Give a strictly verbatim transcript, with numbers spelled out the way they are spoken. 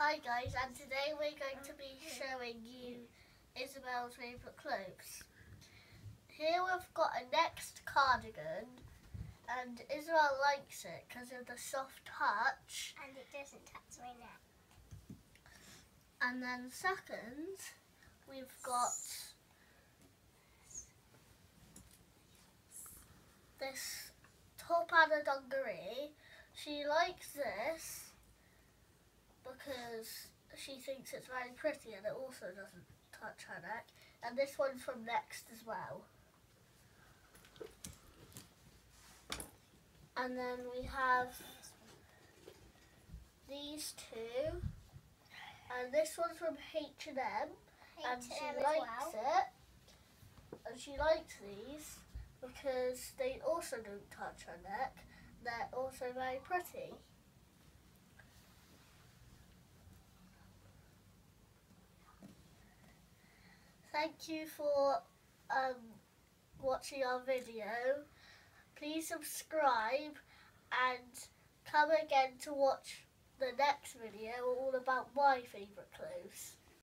Hi guys, and today we're going to be showing you Isabel's favourite clothes. Here we've got a Next cardigan, and Isabel likes it because of the soft touch. And it doesn't touch my neck. And then second, we've got this top and a dungaree. She likes this because she thinks it's very pretty and it also doesn't touch her neck. And this one's from Next as well. And then we have these two. And this one's from H and M. And she likes it. And she likes these because they also don't touch her neck. They're also very pretty. Thank you for um, watching our video. Please subscribe and come again to watch the next video all about my favourite clothes.